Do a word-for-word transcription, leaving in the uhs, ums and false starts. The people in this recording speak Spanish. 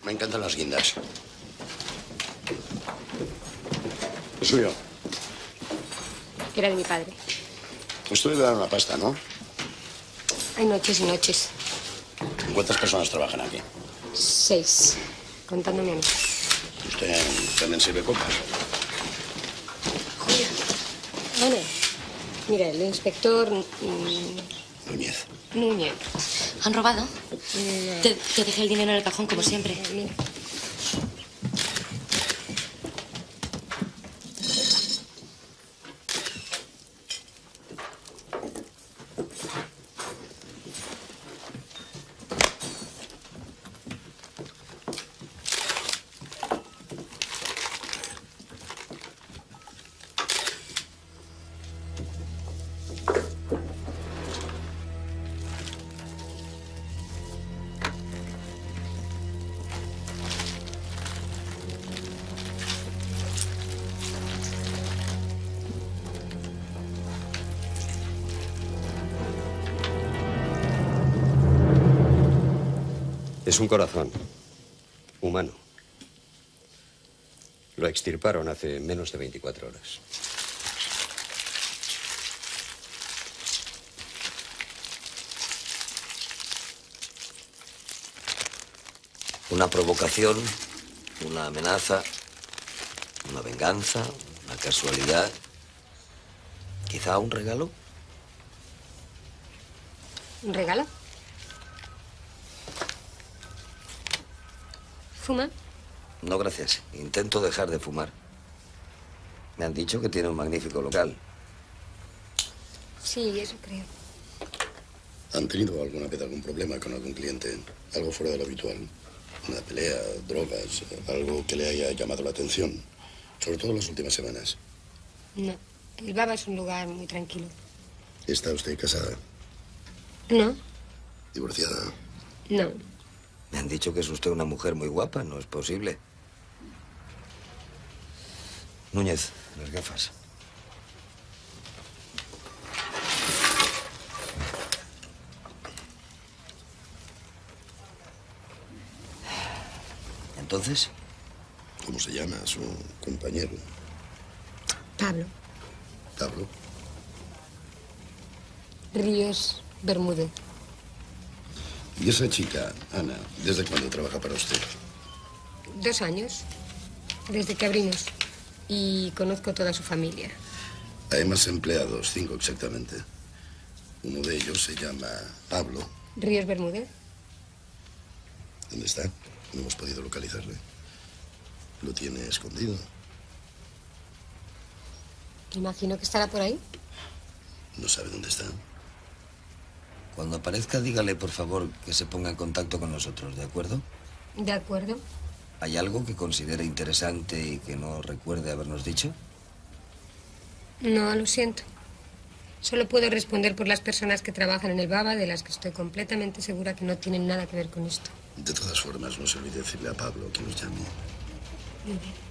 Me encantan las guindas. Es suyo. Era de mi padre. Esto debe dar una pasta, ¿no? Hay noches y noches. ¿Cuántas personas trabajan aquí? Seis, contándome a mí. ¿Usted también sirve copas? Julia. Ana. Mira, el inspector... Mmm, Núñez. Núñez. ¿Han robado? No. Te, te dejé el dinero en el cajón, como siempre. Mira. Es un corazón humano. Lo extirparon hace menos de veinticuatro horas. Una provocación, una amenaza, una venganza, una casualidad, quizá un regalo. ¿Un regalo? ¿Fuma? No, gracias. Intento dejar de fumar. Me han dicho que tiene un magnífico local. Sí, eso creo. ¿Han tenido alguna vez algún problema con algún cliente? Algo fuera de lo habitual. Una pelea, drogas, algo que le haya llamado la atención. Sobre todo en las últimas semanas. No. El Baba es un lugar muy tranquilo. ¿Está usted casada? No. ¿Divorciada? No. Me han dicho que es usted una mujer muy guapa. No es posible. Núñez, las gafas. ¿Entonces? ¿Cómo se llama su compañero? Pablo. Pablo. Ríos Bermúdez. ¿Y esa chica, Ana, desde cuándo trabaja para usted? Dos años. Desde que abrimos. Y conozco toda su familia. Hay más empleados, cinco exactamente. Uno de ellos se llama Pablo. Ríos Bermúdez. ¿Dónde está? No hemos podido localizarle. Lo tiene escondido. Imagino que estará por ahí. No sabe dónde está. Cuando aparezca, dígale, por favor, que se ponga en contacto con nosotros, ¿de acuerdo? De acuerdo. ¿Hay algo que considere interesante y que no recuerde habernos dicho? No, lo siento. Solo puedo responder por las personas que trabajan en el Baba, de las que estoy completamente segura que no tienen nada que ver con esto. De todas formas, no se olvide decirle a Pablo que nos llame. Muy bien.